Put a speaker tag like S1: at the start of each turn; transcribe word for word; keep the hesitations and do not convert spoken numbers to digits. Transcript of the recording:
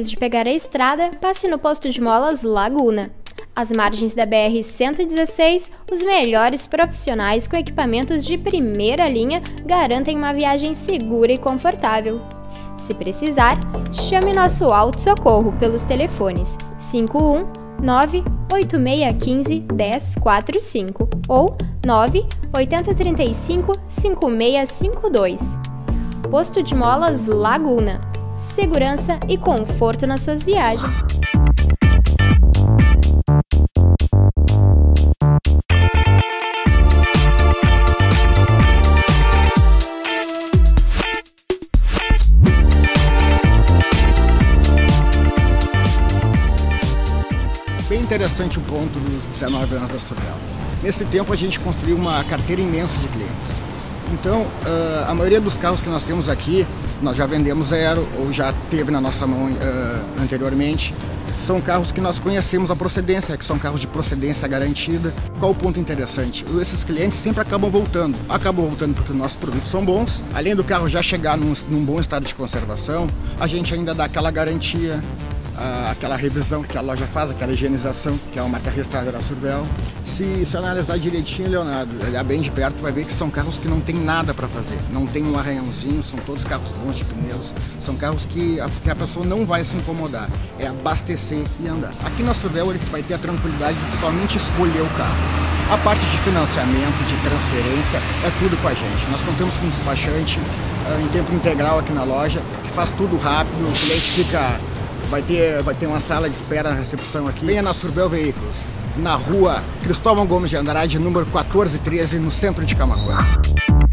S1: Antes de pegar a estrada, passe no posto de molas Laguna. Às margens da B R cento e dezesseis, os melhores profissionais com equipamentos de primeira linha garantem uma viagem segura e confortável. Se precisar, chame nosso auto-socorro pelos telefones cinco um nove oito seis um cinco um zero quatro cinco ou nove oito zero três cinco cinco seis cinco dois. Posto de molas Laguna. Segurança e conforto nas suas viagens.
S2: Bem interessante o ponto dos dezenove anos da Survel. Nesse tempo a gente construiu uma carteira imensa de clientes. Então, a maioria dos carros que nós temos aqui, nós já vendemos zero ou já teve na nossa mão uh, anteriormente. São carros que nós conhecemos a procedência, que são carros de procedência garantida. Qual o ponto interessante? Esses clientes sempre acabam voltando. Acabam voltando porque os nossos produtos são bons. Além do carro já chegar num, num bom estado de conservação, a gente ainda dá aquela garantia, uh, aquela revisão que a loja faz, aquela higienização, que é uma marca registrada da Survel. Se, se analisar direitinho, Leonardo, olhar bem de perto, vai ver que são carros que não tem nada para fazer. Não tem um arranhãozinho, são todos carros bons de pneus. São carros que a, que a pessoa não vai se incomodar. É abastecer e andar. Aqui na Survel ele vai ter a tranquilidade de somente escolher o carro. A parte de financiamento, de transferência, é tudo com a gente. Nós contamos com um despachante uh, em tempo integral aqui na loja, que faz tudo rápido, o cliente fica... Vai ter, vai ter uma sala de espera na recepção aqui. Venha na Survel Veículos, na rua Cristóvão Gomes de Andrade, número quatorze treze, no centro de Camaquã.